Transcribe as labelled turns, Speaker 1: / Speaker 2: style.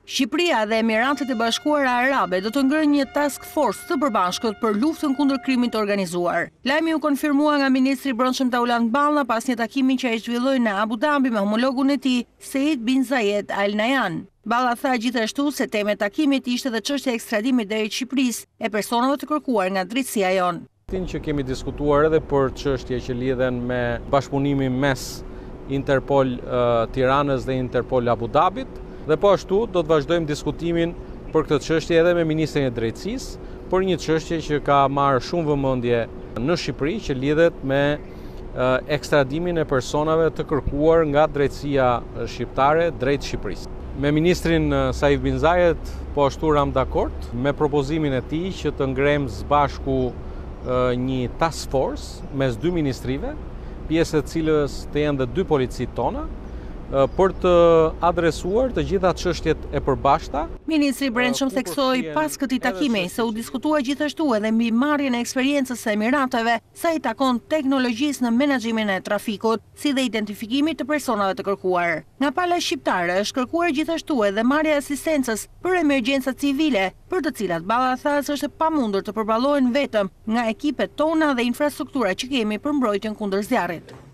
Speaker 1: Shqipëria dhe Emiratet e Bashkuara Arabe do të ngërë një task force të përbashkët për luftën kundër krimit të organizuar. Lajmi u konfirmua nga ministri i Brendshëm Tauland Ballla pas një takimi që ai zhvilloi në Abu Dhabi me homologun e tij, Said bin Zayed Al Nahyan. Ballla tha gjithashtu se tema e takimit ishte edhe çështja e ekstradimit drejt Shqipërisë e personave të kërkuar nga drejtësia jon.
Speaker 2: Që kemi diskutuar edhe për çështje që lidhen me bashkëpunimin mes Interpol Tiranës dhe Interpol Abu Dhabit. Dhe po ashtu do të vazhdojmë diskutimin për këtë çështje edhe me Ministrin e Drejtësisë, për një çështje që ka marrë shumë vëmendje në Shqipëri që lidhet me ekstradimin e personave të kërkuar nga drejtësia shqiptare drejt Shqipërisë. Me Ministrin Said bin Zayed po ashtu ram dakord me propozimin e tij që të ngrejmë së bashku një task force mes dy ministrive, pjesë e cilës të jenë dhe dy policit tona, për të adresuar të gjitha çështjet e përbashkëta.
Speaker 1: Ministri i Brendshëm theksoi pas këtij takimi se u diskutua gjithashtu edhe mbi marrjen e eksperiencës së Emirateve sa i takon teknologjisë në menaxhimin e trafikut, si dhe identifikimit të personave të kërkuar. Nga pala shqiptare është kërkuar gjithashtu edhe marrja e asistencës për emergjenca civile, për të cilat Ballla tha se është e pamundur të përballohen vetëm nga ekipet tona dhe infrastruktura që kemi për mbrojtjen kundër zjarrit.